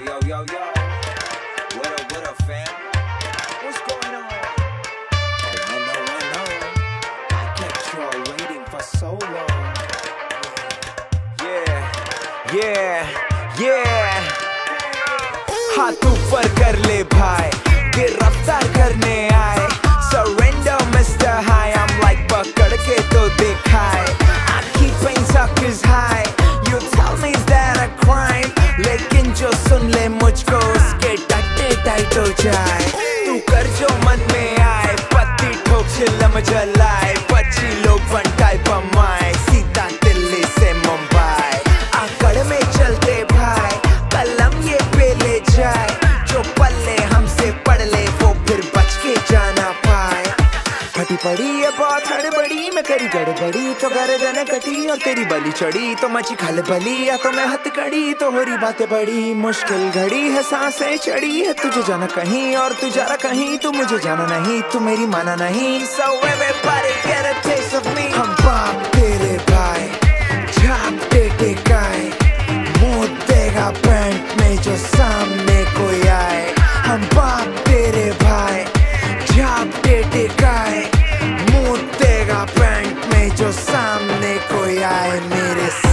Yo, what up, fam? What's going on? Oh, I know. I kept y'all waiting for so long. Yeah. हाथ ऊपर कर ले भाई, गिरफ्तार करने आए. Surrender, Mr. High. I'm like पकड़ के तो दिखाए. I keep paying suckers high. You tell me is that a crime? लेकिन जो सुन ले मुझको उसके टट्टे टाइट हो जाए. तू कर जो मन में आए, पत्ती ठोक चिल्लम जलाए. बच्ची लोग बनटाई बमाए, सीधा दिल्ली से मुंबई. आकड़ में चलते भाई, कलम ये पे ले जाए. जो पल्ले हमसे पढ़ ले वो फिर बच के जाना पाए. फटी पड़ी है बहुत हड़बड़ी, मैं करी गड़बड़ी तो गर्दन कटी. और तेरी बलि चढ़ी तो मची खल बली, या तो मैं हथकड़ी तो हो रही बातें बड़ी. मुश्किल घड़ी है, सांसें चढ़ी है. तुझे जाना कहीं और तू जा रहा कहीं, तू मुझे जाना नहीं, तू मेरी माना नहीं. So everybody get a taste of me. हम बाप तेरे भाई, झाप दे टिकाए. मुँह देगा पैंट में जो सामने कोई आए. हम बाप तेरे भाई, झाप दे टिकाए. मुँह देगा पैंट में जो सामने कोई आए. मेरे